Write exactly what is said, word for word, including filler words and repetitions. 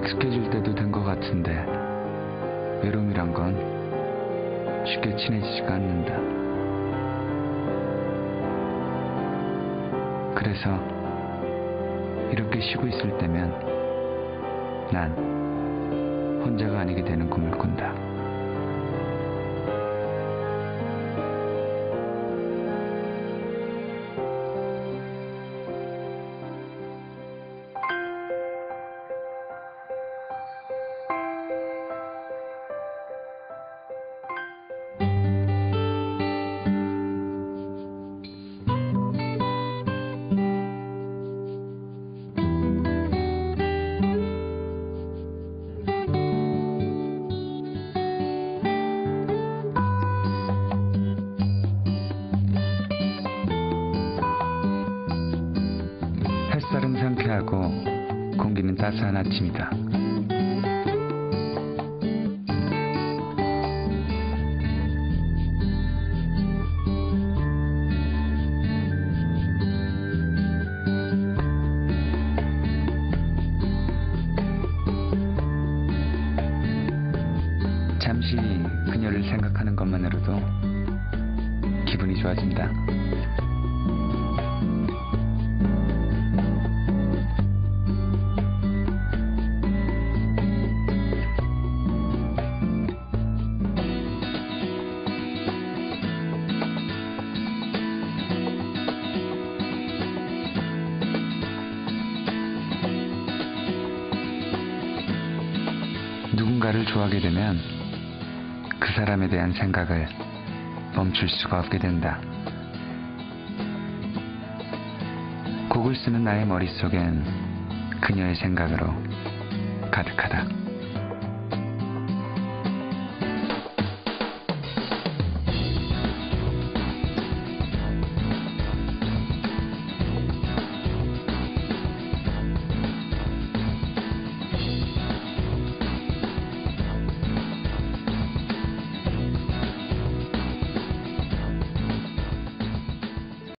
익숙해질 때도 된 것 같은데 외로움이란 건 쉽게 친해지지가 않는다. 그래서 이렇게 쉬고 있을 때면 난 혼자가 아니게 되는 꿈을 꾼다. 햇살은 상쾌하고 공기는 따스한 아침이다. 잠시 그녀를 생각하는 것만으로도 기분이 좋아진다. 누군가를 좋아하게 되면 그 사람에 대한 생각을 멈출 수가 없게 된다. 곡을 쓰는 나의 머릿속엔 그녀의 생각으로 가득하다.